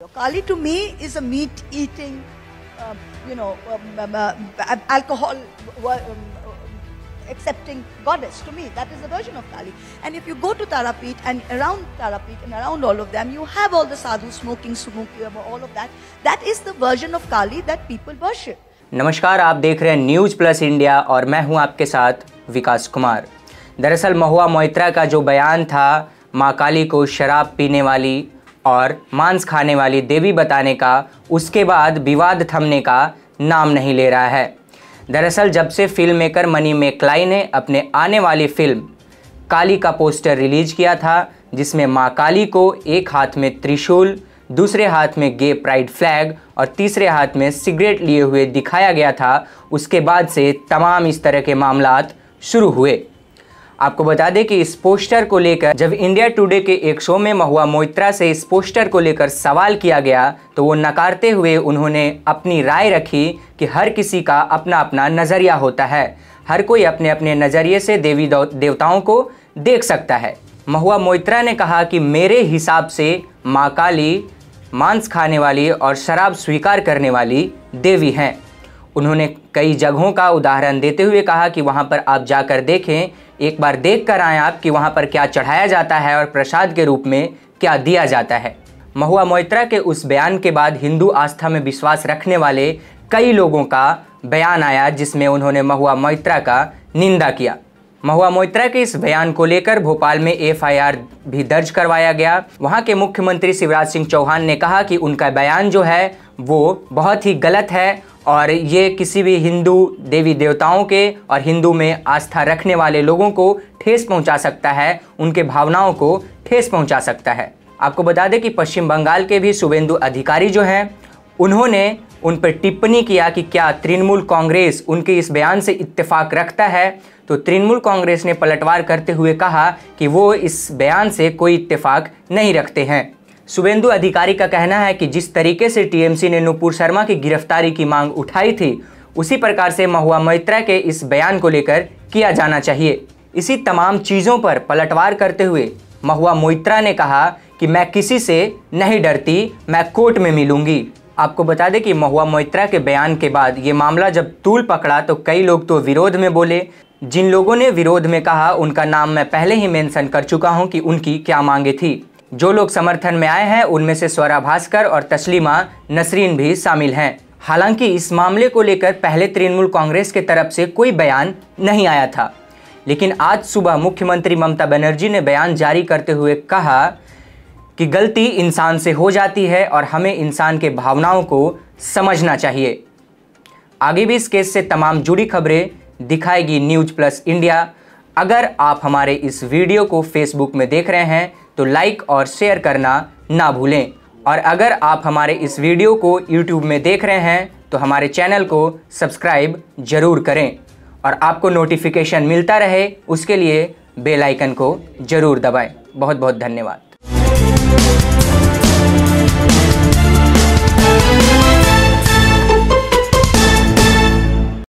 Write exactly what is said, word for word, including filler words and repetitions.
Kali to me is a meat-eating, uh, you know, um, uh, alcohol um, accepting goddess. To me, that is the version of Kali. And if you go to Tarapeeth and around Tarapeeth and around all of them, you have all the sadhus smoking, smoking, all of that. That is the version of Kali that people worship. नमस्कार, आप देख रहे हैं news plus India और मैं हूं आपके साथ विकास कुमार। दरअसल महुआ मोइत्रा का जो बयान था माँ काली को शराब पीने वाली और मांस खाने वाली देवी बताने का, उसके बाद विवाद थमने का नाम नहीं ले रहा है। दरअसल जब से फिल्म मेकर मनी मैकलाई ने अपने आने वाली फिल्म काली का पोस्टर रिलीज किया था, जिसमें माँ काली को एक हाथ में त्रिशूल, दूसरे हाथ में गे प्राइड फ्लैग और तीसरे हाथ में सिगरेट लिए हुए दिखाया गया था, उसके बाद से तमाम इस तरह के मामलात शुरू हुए। आपको बता दें कि इस पोस्टर को लेकर जब इंडिया टुडे के एक शो में महुआ मोइत्रा से इस पोस्टर को लेकर सवाल किया गया तो वो नकारते हुए उन्होंने अपनी राय रखी कि हर किसी का अपना अपना नज़रिया होता है, हर कोई अपने अपने नज़रिए से देवी देवताओं को देख सकता है। महुआ मोइत्रा ने कहा कि मेरे हिसाब से माँ काली मांस खाने वाली और शराब स्वीकार करने वाली देवी हैं। उन्होंने कई जगहों का उदाहरण देते हुए कहा कि वहाँ पर आप जाकर देखें, एक बार देख कर आएँ आप कि वहाँ पर क्या चढ़ाया जाता है और प्रसाद के रूप में क्या दिया जाता है। महुआ मोइत्रा के उस बयान के बाद हिंदू आस्था में विश्वास रखने वाले कई लोगों का बयान आया, जिसमें उन्होंने महुआ मोइत्रा का निंदा किया। महुआ मोइत्रा के इस बयान को लेकर भोपाल में एफ आई आर भी दर्ज करवाया गया। वहां के मुख्यमंत्री शिवराज सिंह चौहान ने कहा कि उनका बयान जो है वो बहुत ही गलत है और ये किसी भी हिंदू देवी देवताओं के और हिंदू में आस्था रखने वाले लोगों को ठेस पहुंचा सकता है, उनके भावनाओं को ठेस पहुंचा सकता है। आपको बता दें कि पश्चिम बंगाल के भी शुभेंदु अधिकारी जो हैं, उन्होंने उन पर टिप्पणी किया कि क्या तृणमूल कांग्रेस उनके इस बयान से इत्तेफाक रखता है। तो तृणमूल कांग्रेस ने पलटवार करते हुए कहा कि वो इस बयान से कोई इत्तेफाक नहीं रखते हैं। शुभेंदु अधिकारी का कहना है कि जिस तरीके से टी एम सी ने नुपुर शर्मा की गिरफ्तारी की मांग उठाई थी, उसी प्रकार से महुआ मोइत्रा के इस बयान को लेकर किया जाना चाहिए। इसी तमाम चीज़ों पर पलटवार करते हुए महुआ मोइत्रा ने कहा कि मैं किसी से नहीं डरती, मैं कोर्ट में मिलूंगी। आपको बता दें कि महुआ मोइत्रा के बयान के बाद ये मामला जब तूल पकड़ा तो कई लोग तो विरोध में बोले। जिन लोगों ने विरोध में कहा उनका नाम मैं पहले ही मेंशन कर चुका हूं कि उनकी क्या मांगे थी। जो लोग समर्थन में आए हैं उनमें से स्वरा भास्कर और तस्लीमा नसरीन भी शामिल हैं। हालांकि इस मामले को लेकर पहले तृणमूल कांग्रेस के तरफ से कोई बयान नहीं आया था, लेकिन आज सुबह मुख्यमंत्री ममता बनर्जी ने बयान जारी करते हुए कहा कि गलती इंसान से हो जाती है और हमें इंसान के भावनाओं को समझना चाहिए। आगे भी इस केस से तमाम जुड़ी खबरें दिखाएगी न्यूज प्लस इंडिया। अगर आप हमारे इस वीडियो को फेसबुक में देख रहे हैं तो लाइक और शेयर करना ना भूलें, और अगर आप हमारे इस वीडियो को यूट्यूब में देख रहे हैं तो हमारे चैनल को सब्सक्राइब जरूर करें और आपको नोटिफिकेशन मिलता रहे उसके लिए बेल आइकन को जरूर दबाएं। बहुत बहुत धन्यवाद।